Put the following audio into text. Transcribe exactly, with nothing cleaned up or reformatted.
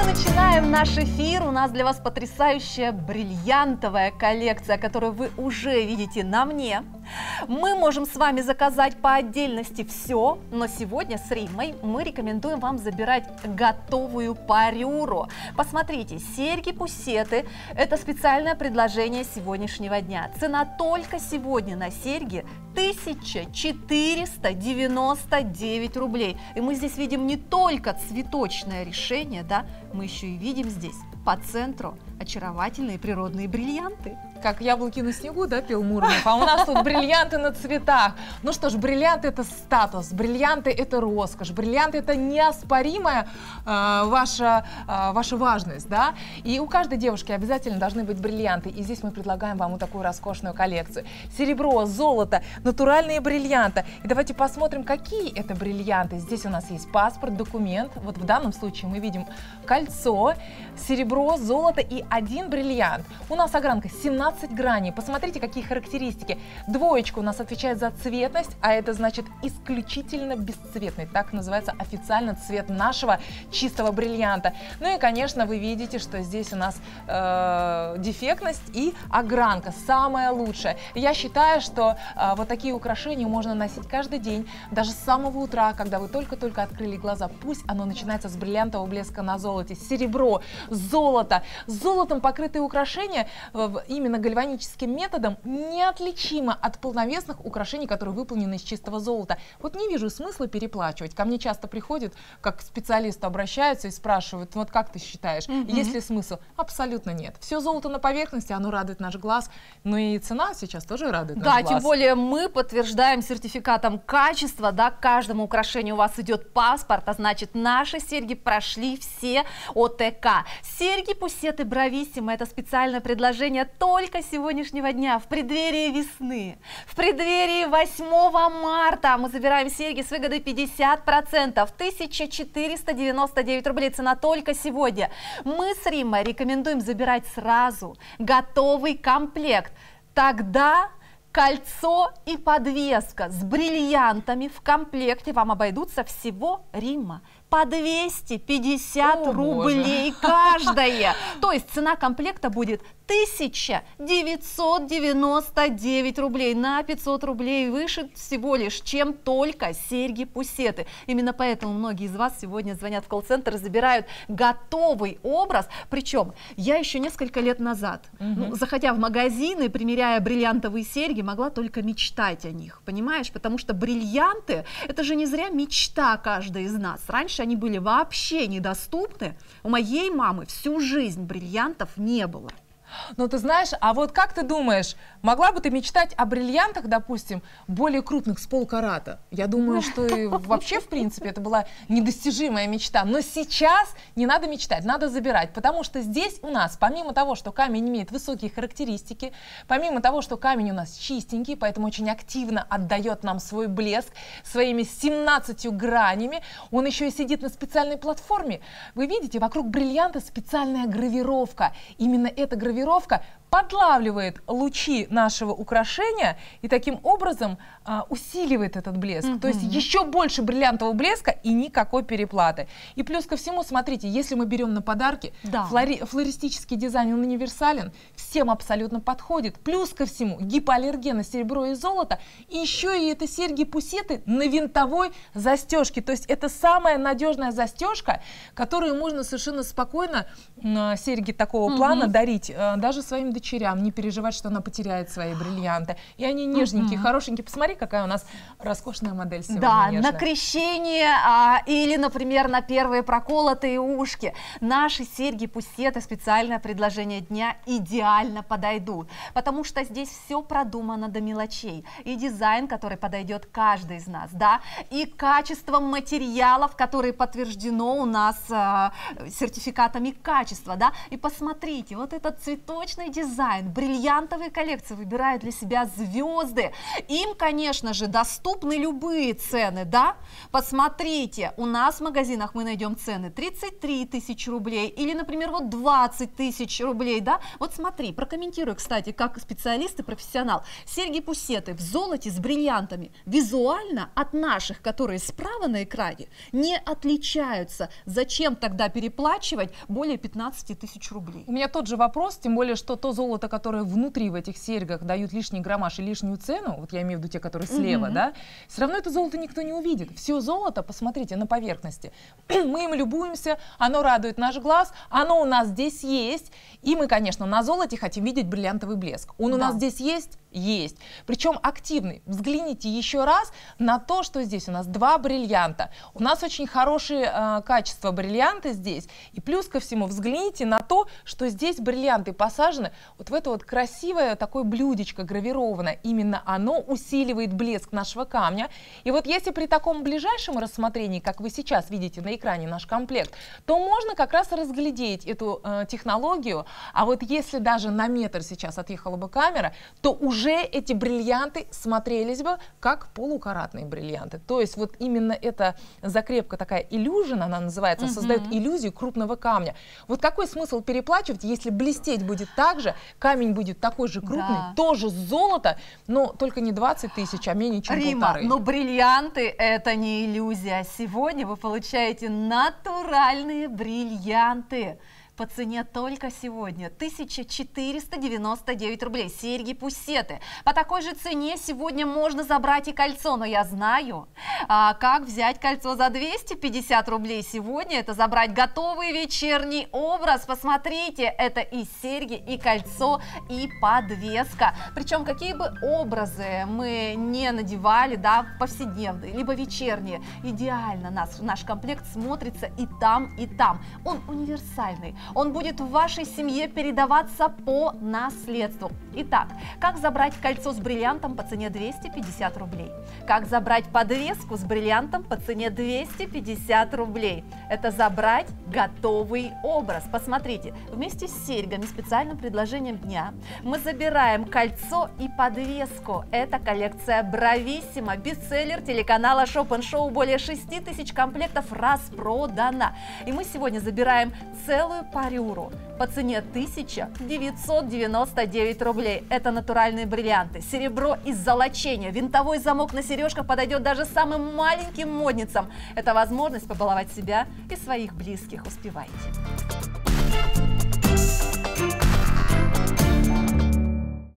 начинаем наш эфир. У нас для вас потрясающая бриллиантовая коллекция, которую вы уже видите на мне. Мы можем с вами заказать по отдельности все, но сегодня с Риммой мы рекомендуем вам забирать готовую парюру. Посмотрите, серьги-пусеты – это специальное предложение сегодняшнего дня. Цена только сегодня на серьги тысяча четыреста девяносто девять рублей. И мы здесь видим не только цветочное решение, да, мы еще и видим здесь по центру очаровательные природные бриллианты. Как яблоки на снегу, да, пел Муромов, а у нас тут бриллианты на цветах. Ну что ж, бриллианты — это статус, бриллианты — это роскошь, бриллианты — это неоспоримая э, ваша, э, ваша важность, да. И у каждой девушки обязательно должны быть бриллианты, и здесь мы предлагаем вам вот такую роскошную коллекцию. Серебро, золото, натуральные бриллианты. И давайте посмотрим, какие это бриллианты. Здесь у нас есть паспорт, документ. Вот в данном случае мы видим кольцо, серебро, золото и один бриллиант. У нас огранка семнадцать граней. Посмотрите, какие характеристики. Двоечка у нас отвечает за цветность, а это значит исключительно бесцветный. Так называется официально цвет нашего чистого бриллианта. Ну и, конечно, вы видите, что здесь у нас э, дефектность и огранка. Самая лучшая. Я считаю, что э, вот такие украшения можно носить каждый день, даже с самого утра, когда вы только-только открыли глаза. Пусть оно начинается с бриллиантового блеска на золоте. Серебро, золото. Золотом покрытые украшения именно гальваническим методом неотличимо от полновесных украшений, которые выполнены из чистого золота. Вот не вижу смысла переплачивать. Ко мне часто приходят, как к специалисту обращаются и спрашивают, вот как ты считаешь, mm-hmm. есть ли смысл? Абсолютно нет. Все золото на поверхности, оно радует наш глаз, но и цена сейчас тоже радует да, наш глаз. Да, тем более мы подтверждаем сертификатом качества, да, к каждому украшению у вас идет паспорт, а значит наши серьги прошли все о тэ ка. Серьги-пусеты Брависсимо — это специальное предложение только сегодняшнего дня, в преддверии весны, в преддверии восьмого марта. Мы забираем серьги с выгодой пятьдесят процентов, тысяча четыреста девяносто девять рублей, цена только сегодня. Мы с Риммой рекомендуем забирать сразу готовый комплект. Тогда кольцо и подвеска с бриллиантами в комплекте вам обойдутся всего, Римма, по двести пятьдесят рублей каждая. То есть цена комплекта будет тысяча девятьсот девяносто девять рублей, на пятьсот рублей выше всего лишь, чем только серьги-пусеты. Именно поэтому многие из вас сегодня звонят в колл-центр и забирают готовый образ. Причем я еще несколько лет назад, угу. ну, заходя в магазины, примеряя бриллиантовые серьги, могла только мечтать о них, понимаешь? Потому что бриллианты — это же не зря мечта каждой из нас. Раньше они были вообще недоступны. У моей мамы всю жизнь бриллиантов не было. Ну, ты знаешь, а вот как ты думаешь, могла бы ты мечтать о бриллиантах, допустим, более крупных, с полкарата? Я думаю, что и вообще, в принципе, это была недостижимая мечта. Но сейчас не надо мечтать, надо забирать, потому что здесь у нас, помимо того, что камень имеет высокие характеристики, помимо того, что камень у нас чистенький, поэтому очень активно отдает нам свой блеск своими семнадцатью гранями, он еще и сидит на специальной платформе. Вы видите, вокруг бриллианта специальная гравировка. Именно эта гравировка Гравировка подлавливает лучи нашего украшения и таким образом а, усиливает этот блеск. Mm-hmm. То есть еще больше бриллиантового блеска и никакой переплаты. И плюс ко всему, смотрите, если мы берем на подарки, да. флори, флористический дизайн, он универсален, всем абсолютно подходит. Плюс ко всему, гипоаллергены серебро и золото, и еще и это серьги-пусеты на винтовой застежке. То есть это самая надежная застежка, которую можно совершенно спокойно э, серьги такого mm-hmm. плана дарить э, даже своим дочерям, не переживать, что она потеряет свои бриллианты. И они нежненькие, uh-huh. хорошенькие. Посмотри, какая у нас роскошная модель сегодня. Да, нежная. На крещение а, или, например, на первые проколотые ушки. Наши серьги-пусеты, специальное предложение дня, идеально подойдут. Потому что здесь все продумано до мелочей. И дизайн, который подойдет каждый из нас, да, и качество материалов, которые подтверждено у нас а, сертификатами качества, да. И посмотрите, вот этот цветочный дизайн, дизайн, бриллиантовые коллекции выбирают для себя звезды. Им, конечно же, доступны любые цены, да? Посмотрите, у нас в магазинах мы найдем цены тридцать три тысячи рублей или, например, вот двадцать тысяч рублей, да? Вот смотри, прокомментирую, кстати, как специалист и профессионал. Серьги-пусеты в золоте с бриллиантами визуально от наших, которые справа на экране, не отличаются. Зачем тогда переплачивать более пятнадцати тысяч рублей? У меня тот же вопрос, тем более, что то золото, которое внутри в этих серьгах дают лишний граммаж и лишнюю цену, вот я имею в виду те, которые слева, mm-hmm. да, все равно это золото никто не увидит. Все золото, посмотрите, на поверхности. Мы им любуемся, оно радует наш глаз, оно у нас здесь есть, и мы, конечно, на золоте хотим видеть бриллиантовый блеск. Он да. у нас здесь есть? Есть. Причем активный. Взгляните еще раз на то, что здесь у нас два бриллианта. У нас очень хорошие э, качества бриллианта здесь. И плюс ко всему взгляните на то, что здесь бриллианты посажены вот в это вот красивое такое блюдечко гравированное. Именно оно усиливает блеск нашего камня. И вот если при таком ближайшем рассмотрении, как вы сейчас видите на экране наш комплект, то можно как раз разглядеть эту э, технологию. А вот если даже на метр сейчас отъехала бы камера, то уже эти бриллианты смотрелись бы как полукаратные бриллианты. То есть вот именно эта закрепка, такая иллюжен, она называется, uh-huh. создает иллюзию крупного камня. Вот какой смысл переплачивать, если блестеть будет так же, камень будет такой же крупный, да. тоже золото, но только не двадцать тысяч, а менее чем Рима, полторы. но бриллианты это не иллюзия. Сегодня вы получаете натуральные бриллианты. По цене только сегодня тысяча четыреста девяносто девять рублей. Серьги-пусеты. По такой же цене сегодня можно забрать и кольцо. Но я знаю, а, как взять кольцо за двести пятьдесят рублей. Сегодня это забрать готовый вечерний образ. Посмотрите, это и серьги, и кольцо, и подвеска. Причем какие бы образы мы не надевали, да, повседневные, либо вечерние, идеально нас, наш комплект смотрится и там, и там. Он универсальный. Он будет в вашей семье передаваться по наследству. Итак, как забрать кольцо с бриллиантом по цене двести пятьдесят рублей? Как забрать подвеску с бриллиантом по цене двести пятьдесят рублей? Это забрать готовый образ. Посмотрите, вместе с серьгами, специальным предложением дня, мы забираем кольцо и подвеску. Это коллекция Брависсимо, бестселлер телеканала Shop and Show. Более шести тысяч комплектов распродано. И мы сегодня забираем целую парюру по цене тысяча девятьсот девяносто девять рублей. Это натуральные бриллианты, серебро из золочения, винтовой замок на сережках подойдет даже самым маленьким модницам. Это возможность побаловать себя и своих близких. Успевайте.